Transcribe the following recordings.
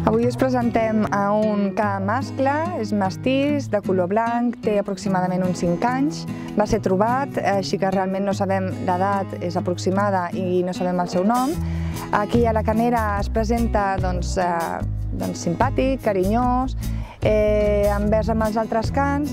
Avui us presentem a un ca mascle, és mestís, de color blanc, té aproximadament uns 5 anys. Va ser trobat, així que realment no sabem l'edat, és aproximada i no sabem el seu nom. Aquí a la canera es presenta simpàtic, carinyós, envers amb els altres cans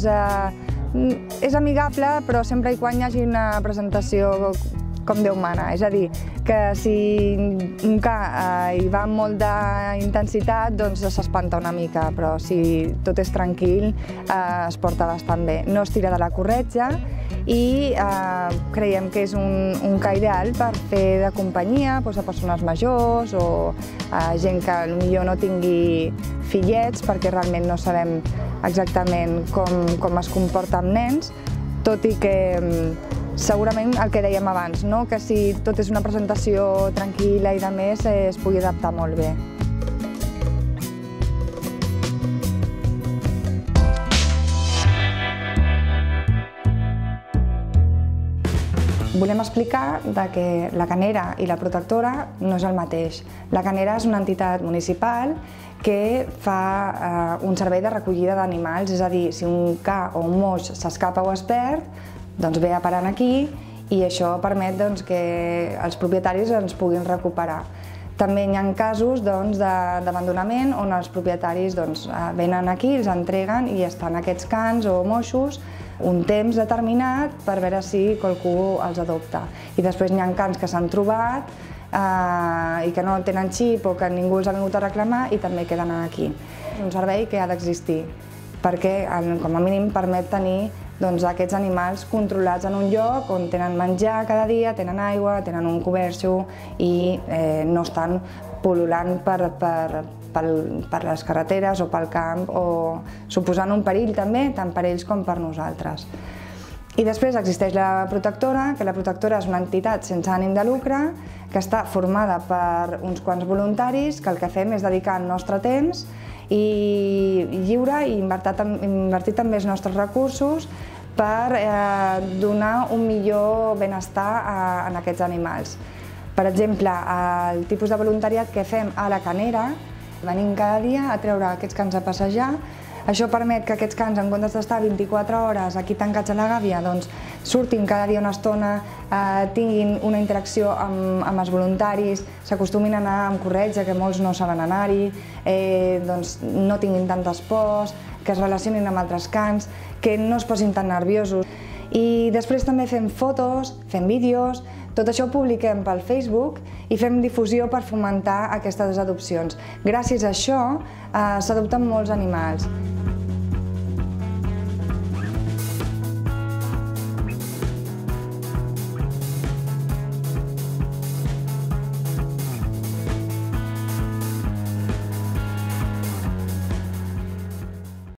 és amigable, però sempre i quan hi hagi una presentació com Déu mana. És a dir, que si un ca hi va amb molt d'intensitat, doncs s'espanta una mica, però si tot és tranquil, es porta bastant bé. No es tira de la corretja i creiem que és un ca ideal per fer de companyia a persones majors o a gent que potser no tingui fillets, perquè realment no sabem exactament com es comporta amb nens, tot i que segurament el que dèiem abans, que si tot és una presentació tranquil·la i de més, es pugui adaptar molt bé. Volem explicar que la canera i la protectora no és el mateix. La canera és una entitat municipal que fa un servei de recollida d'animals, és a dir, si un ca o un moix s'escapa o es perd, doncs ve a parar aquí i això permet que els propietaris ens puguin recuperar. També hi ha casos d'abandonament on els propietaris venen aquí, els entreguen i estan aquests cans o moixos un temps determinat per veure si qualcú els adopta. I després hi ha cans que s'han trobat i que no tenen xip o que ningú els ha vingut a reclamar i també queden aquí. És un servei que ha d'existir perquè, com a mínim, permet tenir aquests animals controlats en un lloc on tenen menjar cada dia, tenen aigua, tenen un coberxo i no estan pol·lulant per les carreteres o pel camp o suposant un perill també, tant per ells com per nosaltres. I després existeix la protectora, que la protectora és una entitat sense ànim de lucre, que està formada per uns quants voluntaris, que el que fem és dedicar el nostre temps i lliure i invertir també els nostres recursos per donar un millor benestar a aquests animals. Per exemple, el tipus de voluntariat que fem a la canera, venim cada dia a treure aquests cans a passejar. Això permet que aquests cans, en comptes d'estar 24 hores aquí tancats a la gàbia, surtin cada dia una estona, tinguin una interacció amb els voluntaris, s'acostumin a anar amb corretja, que molts no saben anar-hi, no tinguin tantes pors, que es relacionin amb altres cans, que no es posin tan nerviosos. I després també fem fotos, fem vídeos, tot això ho publiquem pel Facebook i fem difusió per fomentar aquestes adopcions. Gràcies a això s'adopten molts animals.